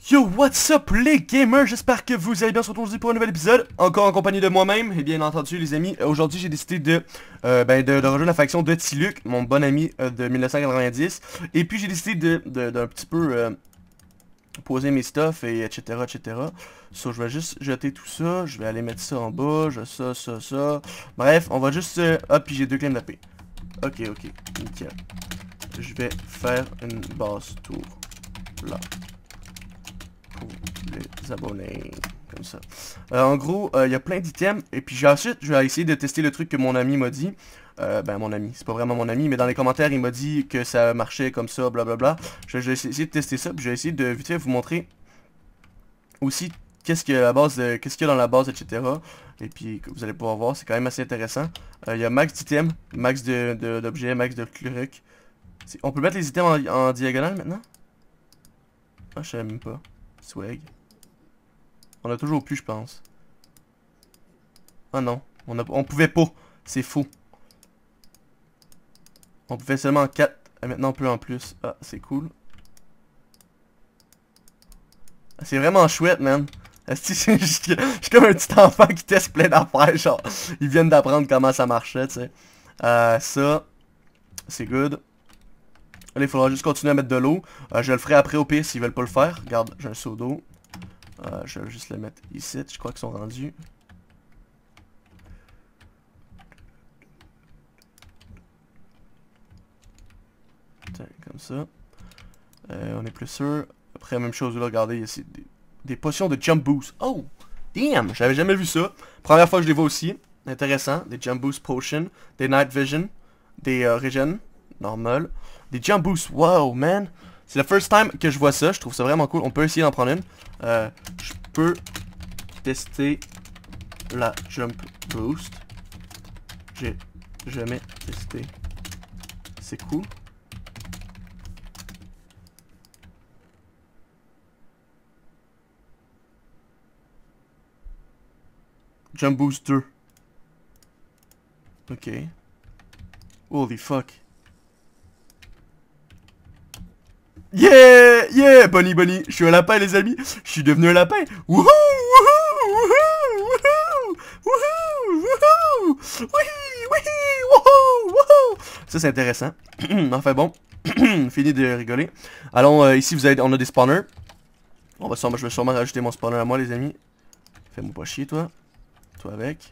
Yo, what's up les gamers? J'espère que vous allez bien, se retrouve aujourd'hui pour un nouvel épisode. Encore en compagnie de moi-même, et bien entendu les amis. Aujourd'hui j'ai décidé de rejoindre la faction de Tiluc, mon bon ami de 1990. Et puis j'ai décidé d'un petit peu poser mes stuff et etc. So, je vais juste jeter tout ça, je vais aller mettre ça en bas, ça. Bref, on va juste... hop, puis j'ai deux clés de paix. Ok, nickel. Je vais faire une base tour là. Pour les abonnés, comme ça. En gros, il y a plein d'items, et puis ensuite, je vais essayer de tester le truc que mon ami m'a dit. Mon ami, c'est pas vraiment mon ami, mais dans les commentaires, il m'a dit que ça marchait comme ça, blablabla. Je vais essayer de tester ça, puis je vais essayer de vite fait vous montrer aussi qu'est-ce qu'il y a à la base, qu'est-ce qu'il y a dans la base, etc. Et puis, vous allez pouvoir voir, c'est quand même assez intéressant. Il y a max d'items, max d'objets, max de trucs. On peut mettre les items en diagonale maintenant? Ah, je savais même pas. Swag. On a toujours pu, je pense. Ah non, on pouvait pas. C'est faux. On pouvait seulement en 4. Et maintenant on peut en plus. Ah, c'est cool. Ah, c'est vraiment chouette, man. Je suis comme un petit enfant qui teste plein d'affaires, genre. Ils viennent d'apprendre comment ça marchait, tu sais. Ça, c'est good. Là, il faudra juste continuer à mettre de l'eau. Je le ferai après au pire s'ils veulent pas le faire. Regarde, j'ai un seau d'eau. Je vais juste le mettre ici, je crois qu'ils sont rendus. Comme ça. On est plus sûr. Après, même chose là, regardez, il y a des potions de jump boost. Oh! Damn! J'avais jamais vu ça. Première fois que je les vois aussi. Intéressant. Des jump boost potions. Des night vision. Des regen. Normal. Des jump boost. Wow, man! C'est la first time que je vois ça. Je trouve ça vraiment cool. On peut essayer d'en prendre une. Je peux tester la jump boost. J'ai jamais testé. C'est cool. Jump boost 2. Ok. Holy fuck. Yeah! Yeah! Bunny. Je suis un lapin, les amis. Je suis devenu un lapin. Wouhou! Wouhou! Ça, c'est intéressant. Enfin bon. Fini de rigoler. Allons, ici, on a des spawners. Je vais sûrement rajouter mon spawner à moi, les amis. Fais-moi pas chier, toi. Toi avec.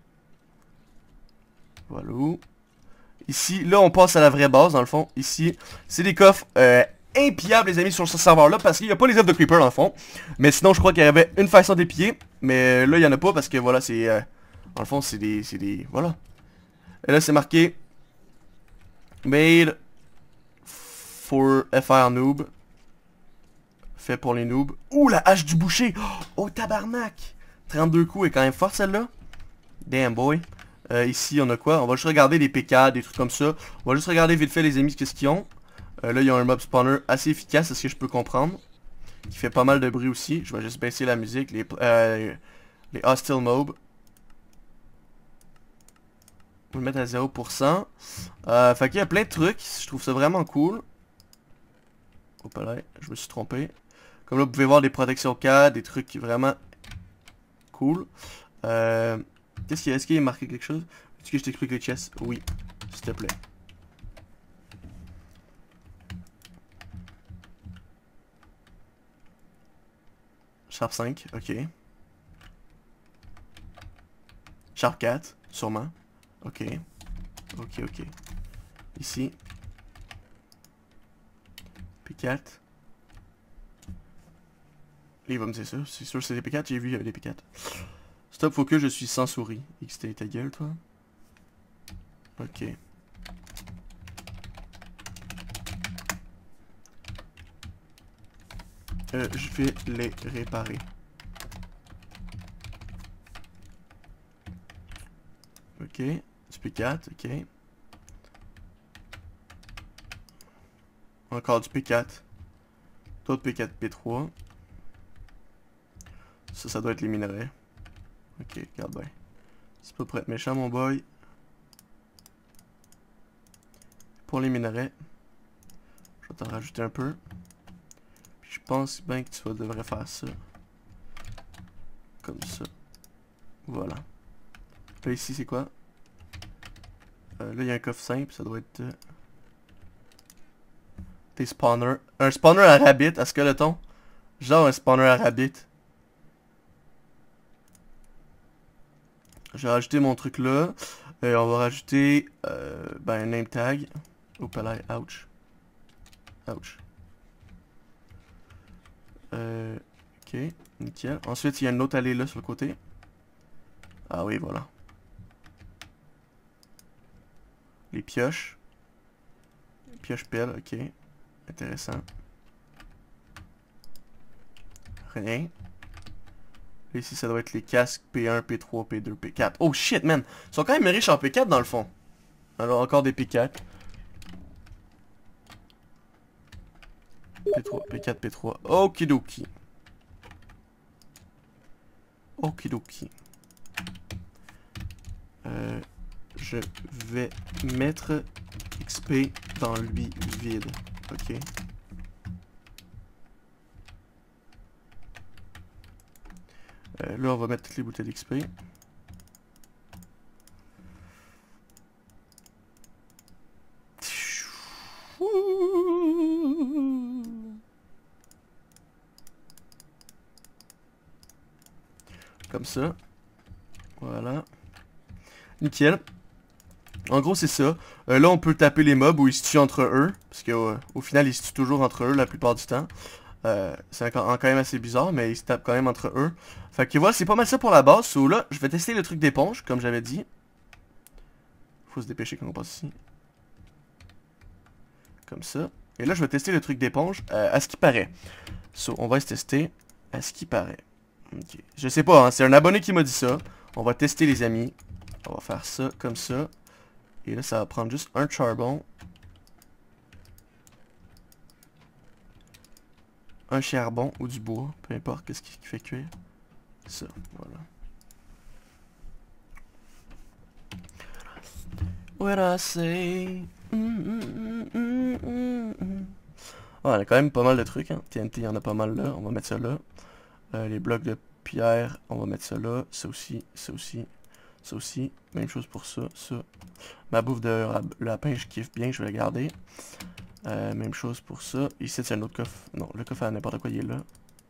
Voilà. Ici, là, on passe à la vraie base, dans le fond. Ici, c'est des coffres impillables, les amis, sur ce serveur-là, parce qu'il n'y a pas les œufs de creeper, dans le fond. Mais sinon, je crois qu'il y avait une façon d'épier. Mais là, il n'y en a pas, parce que, voilà, c'est... dans le fond, c'est des... Voilà. Et là, c'est marqué... Made for FR noob. Fait pour les noobs. Ouh, la hache du boucher! Oh, tabarnak! 32 coups est quand même forte, celle-là. Damn, boy. Ici, on a quoi? On va juste regarder les PK, des trucs comme ça. On va juste regarder vite fait les ennemis, qu'est-ce qu'ils ont. Là, il y a un mob spawner assez efficace, à ce que je peux comprendre. Qui fait pas mal de bruit aussi. Je vais juste baisser la musique. Les hostile mobs. On va le mettre à 0%. Fait qu'il y a plein de trucs. Je trouve ça vraiment cool. Hop là, je me suis trompé. Comme là, vous pouvez voir des protections CAD, des trucs vraiment cool. Est-ce qu'il y a marqué quelque chose? Est-ce que je t'explique les chests? Oui, s'il te plaît. Sharp 5, ok. Sharp 4, sûrement. Ok. Ici. P4. Là, il va me dire ça. C'est sûr que c'est des P4, j'ai vu il y avait des P4. Stop, faut que je suis sans souris. XT, ta gueule, toi. Ok. Je vais les réparer. Ok. Du P4, ok. Encore du P4. D'autres P4, P3. Ça doit être les minerais. Ok, regarde bien. C'est pas pour être méchant, mon boy. Pour les minerais, je vais t'en rajouter un peu. Puis je pense bien que tu devrais faire ça. Comme ça. Voilà. Là, ici, c'est quoi? Là, il y a un coffre simple, ça doit être... Des spawners. Un spawner à rabbit, à skeleton. Genre un spawner à rabbit. J'ai rajouté mon truc là. On va rajouter ben, un name tag. Oups là, ouch. Ouch. Ok, nickel. Ensuite, il y a une autre allée là sur le côté. Ah oui, voilà. Les pioches. Pioche pelle, ok. Intéressant. Rien. Et ici, ça doit être les casques P1, P3, P2, P4. Oh shit, man! Ils sont quand même riches en P4 dans le fond. Alors, encore des P4. P3, P4, P3. Okidoki. Okidoki. Je vais mettre XP dans lui vide. Ok. Là, on va mettre toutes les bouteilles d'XP. Comme ça. Voilà. Nickel. En gros, c'est ça. Là, on peut taper les mobs où ils se tuent entre eux. Parce qu'au final, ils se tuent toujours entre eux la plupart du temps. C'est quand même assez bizarre, mais ils se tapent quand même entre eux. Fait que voilà, c'est pas mal ça pour la base. So là, je vais tester le truc d'éponge, comme j'avais dit. Faut se dépêcher quand on passe ici. Comme ça. Et là, je vais tester le truc d'éponge à ce qui paraît. So, on va se tester à ce qui paraît. Ok. Je sais pas, hein, c'est un abonné qui m'a dit ça. On va tester, les amis. On va faire ça, comme ça. Et là, ça va prendre juste un charbon. Un charbon ou du bois, peu importe qu'est-ce qui fait cuire. Ça, voilà. What I say. Ah, on a quand même pas mal de trucs, hein. TNT, il y en a pas mal là. On va mettre ça là. Les blocs de pierre, on va mettre ça là. Ça aussi, ça aussi, ça aussi. Même chose pour ça, ça. Ma bouffe de lapin, je kiffe bien, je vais la garder. Même chose pour ça. Ici, c'est un autre coffre. Non, le coffre à n'importe quoi, il est là.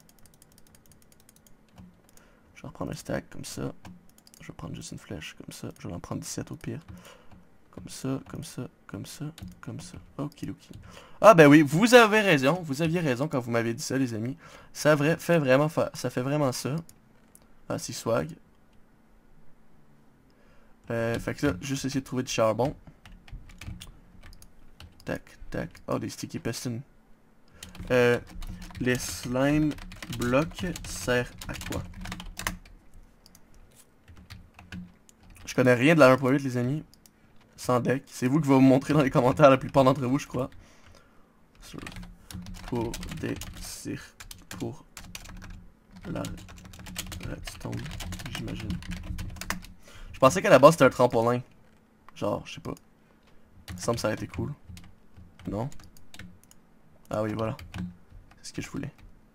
Je vais reprendre un stack comme ça. Je vais prendre juste une flèche comme ça. Je vais en prendre 17 au pire. Comme ça, comme ça, comme ça, comme ça. Okidoki. Ah ben oui, vous avez raison. Vous aviez raison quand vous m'avez dit ça, les amis. Ça fait vraiment ça. Ah, c'est swag. Fait que là, juste essayer de trouver du charbon. Tac, tac. Oh, des sticky pistons. Les slime blocs servent à quoi? Je connais rien de la 1.8, les amis. Sans deck. C'est vous qui va vous montrer dans les commentaires, la plupart d'entre vous, je crois. Pour des cirques. Pour la redstone, j'imagine. Je pensais qu'à la base c'était un trampolin. Genre, je sais pas. Ça me semble que ça a été cool. Non? Ah oui, voilà. C'est ce que je voulais.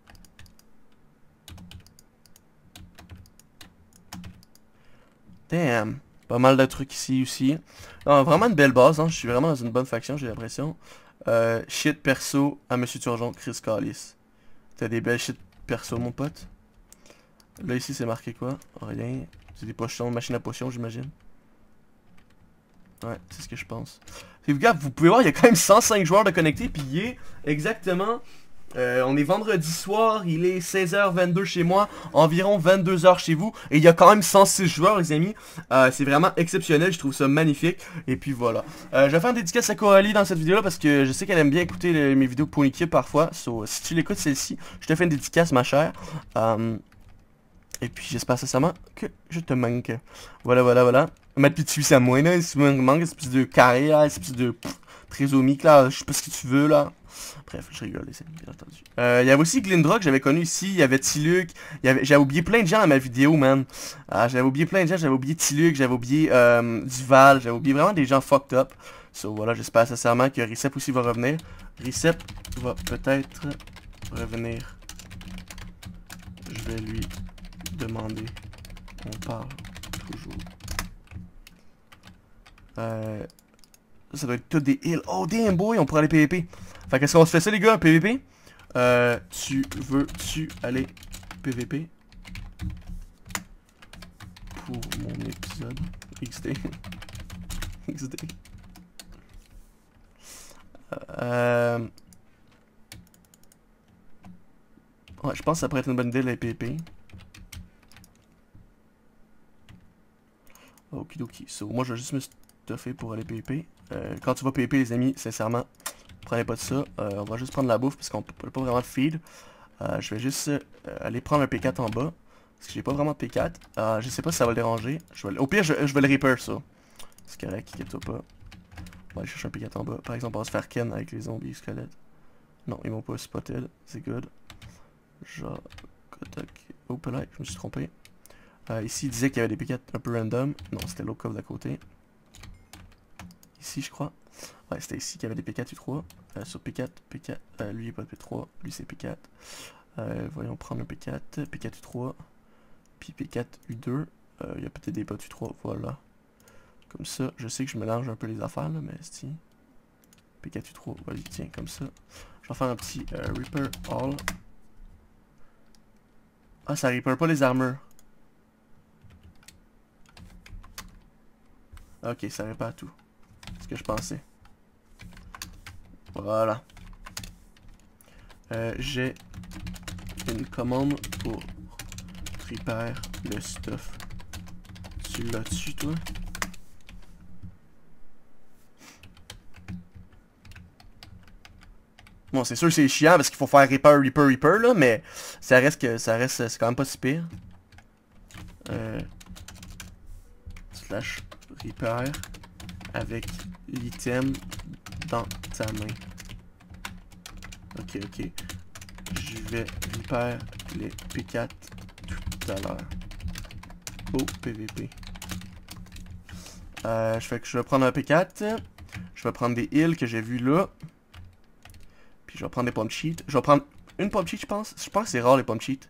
Damn. Pas mal de trucs ici aussi. Non, vraiment une belle base, hein. Je suis vraiment dans une bonne faction, j'ai l'impression. Shit perso à Monsieur Turgeon, Chris Callis. T'as des belles shit perso, mon pote. Là, ici, c'est marqué quoi? Rien. C'est des potions, machine à potions, j'imagine. Ouais, c'est ce que je pense. Et regarde, vous pouvez voir, il y a quand même 105 joueurs de connectés, puis il est exactement... on est vendredi soir, il est 16h22 chez moi, environ 22h chez vous, et il y a quand même 106 joueurs, les amis. C'est vraiment exceptionnel, je trouve ça magnifique. Et puis voilà. Je vais faire une dédicace à Coralie dans cette vidéo-là, parce que je sais qu'elle aime bien écouter mes vidéos pour l'équipe parfois. So, si tu l'écoutes celle-ci, je te fais une dédicace, ma chère. Et puis j'espère sincèrement que je te manque. Voilà, voilà, voilà. Mettre petit c'est à moi, là. Si tu me manques, espèce de carré, là, espèce de trésomique, là. Je sais pas ce que tu veux, là. Bref, je rigole, les amis, bien entendu. Il y avait aussi Glindra que j'avais connu ici. Il y avait Tiluc. J'avais oublié plein de gens dans ma vidéo, man. J'avais oublié plein de gens. J'avais oublié Tiluc. J'avais oublié Duval. J'avais oublié vraiment des gens fucked up. So voilà, j'espère sincèrement que Recep aussi va revenir. Recep va peut-être revenir. Je vais lui demander. On parle toujours. Ça doit être tout des heals. Oh damn boy, on pourrait aller PVP. Fait qu'est-ce qu'on se fait ça les gars, PVP? Tu veux-tu aller PVP? Pour mon épisode XD. XD. Ouais, je pense que ça pourrait être une bonne idée les PVP. Okidoki. So, moi je vais juste me stuffer pour aller PVP. Quand tu vas PVP les amis, sincèrement, prenez pas de ça. On va juste prendre la bouffe parce qu'on peut pas vraiment de feed. Je vais juste aller prendre un P4 en bas. Parce que j'ai pas vraiment de P4. Je sais pas si ça va le déranger. Au pire, je vais le repair ça. C'est correct, inquiète-toi pas. On va aller chercher un P4 en bas. Par exemple, on va se faire ken avec les zombies squelettes. Non, ils m'ont pas spotted. C'est good. Genre, oh, là, je me suis trompé. Ici, il disait qu'il y avait des P4 un peu random. Non, c'était l'autre coffre d'à côté. Ici, je crois. Ouais, c'était ici qu'il y avait des P4 U3. Sur P4, lui, il n'est pas de P3. Lui, c'est P4. Voyons prendre un P4. P4 U3. Puis P4 U2. Il y a peut-être des potes U3. Voilà. Comme ça, je sais que je mélange un peu les affaires, là, mais si. P4 U3. Vas-y, tiens, comme ça. Je vais faire un petit Reaper All. Ah, ça reaper pas les armures. Ok, ça répare tout. C'est ce que je pensais. Voilà. J'ai une commande pour repair le stuff. Tu l'as dessus, toi? Bon, c'est sûr que c'est chiant parce qu'il faut faire repair, là, mais ça reste que c'est quand même pas si pire. Slash repair avec l'item dans ta main. Ok, ok. Je vais repair les P4 tout à l'heure. Au PVP. Je vais prendre un P4. Je vais prendre des heals que j'ai vu là. Puis je vais prendre des pump sheets. Je vais prendre une pump sheet, je pense. Je pense que c'est rare les pump sheets.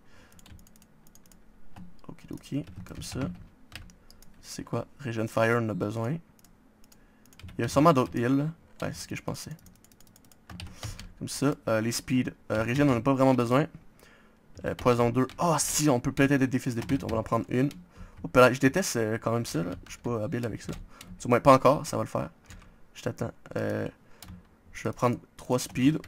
Okidoki, comme ça. C'est quoi? Regen Fire, on a besoin. Il y a sûrement d'autres heals, là. Ouais, c'est ce que je pensais. Comme ça. Les speed. Regen, on n'a pas vraiment besoin. Poison 2. Oh, si, on peut peut-être être des fils de pute. On va en prendre une. Oh, là, je déteste quand même ça, là. Je suis pas habile avec ça. Du moins, pas encore. Ça va le faire. Je t'attends. Je vais prendre 3 speed.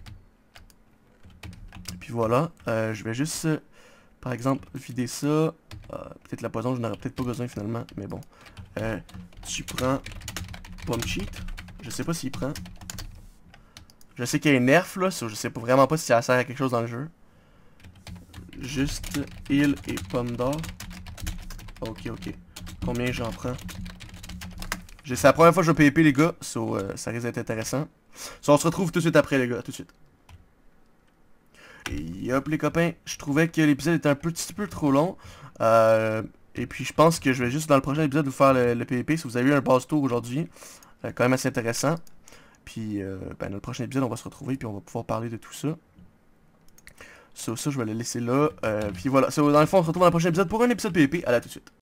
Puis voilà. Je vais juste, par exemple, vider ça. Peut-être la poison, je n'aurais peut-être pas besoin finalement. Mais bon. Tu prends Pump Cheat. Je sais pas s'il prend. Je sais qu'il y a une nerf là. Je sais pas, vraiment pas si ça sert à quelque chose dans le jeu. Juste heal et pomme d'or. Ok, ok. Combien j'en prends? C'est la première fois que je vais PvP les gars. Ça risque d'être intéressant. On se retrouve tout de suite après les gars. Tout de suite. Et hop les copains, je trouvais que l'épisode était un petit peu trop long. Et puis je pense que je vais juste dans le prochain épisode vous faire le PvP. Si vous avez eu un boss tour aujourd'hui, quand même assez intéressant. Puis dans le prochain épisode on va se retrouver puis on va pouvoir parler de tout ça. Ça je vais le laisser là. Puis voilà, dans le fond on se retrouve dans le prochain épisode pour un épisode PvP. Allez, à tout de suite.